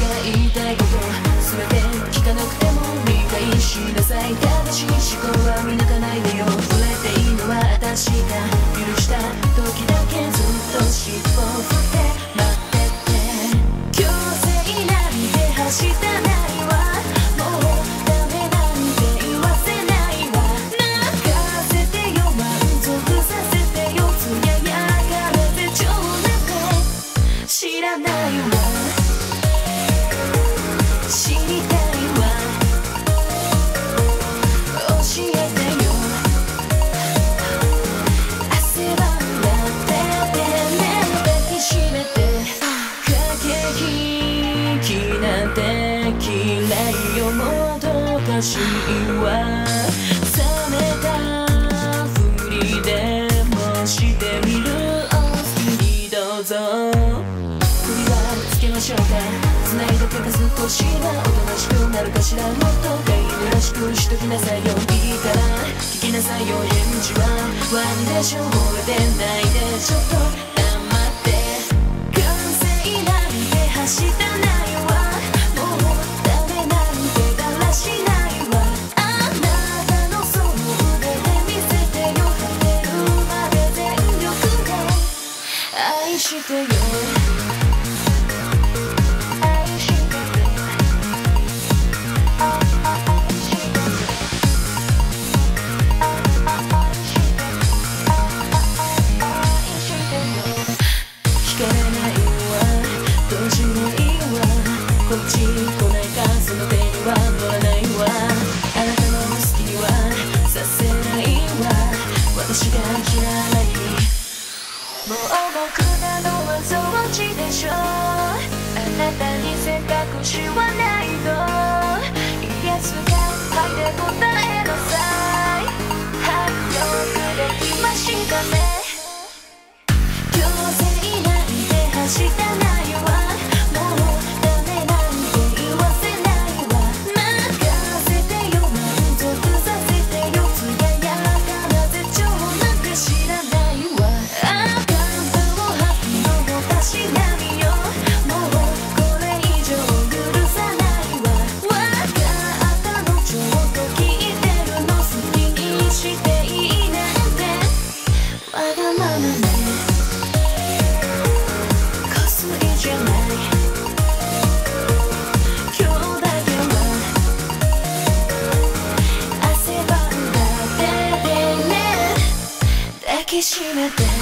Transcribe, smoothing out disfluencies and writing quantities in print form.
言いたいこと全て聞かなくても理解しなさい。正しい思考は見抜かないでよ。触れていいのは私が許した時だけ。ずっと尻尾を振って待ってて。強制なんてはしたないわ。もうダメなんて言わせないわ。任せてよ満足させてよ。艶やかな手帳なんて知らないわ。知りたいわ。教えてよ。汗ばんだっててね。抱きしめて駆け引きなんて嫌いよ。もどかしいわ。冷めたふりでもしてみる。お好きにどうぞ。首はつけましょうか。繋いどけば少しはおとなしくなるかしら。もっと飼い犬らしくしときなさいよ。いいから聞きなさいよ。返事はワンでしょ。漏れてないでちょっと黙って。完成なんてはしたないわ。もうダメなんてだらしないわ。あなたのその腕で見せてよ。果てるまで全力で愛してよ。こっち来ないか。その手には乗らないわ。あなたの好きにはさせないわ。私が嫌い。もう僕なのは装置でしょ。あなたに選択肢はないの。イエスかはいで答えなさい。はいよくできましたね。強制なんてはしたないわ。抱きしめて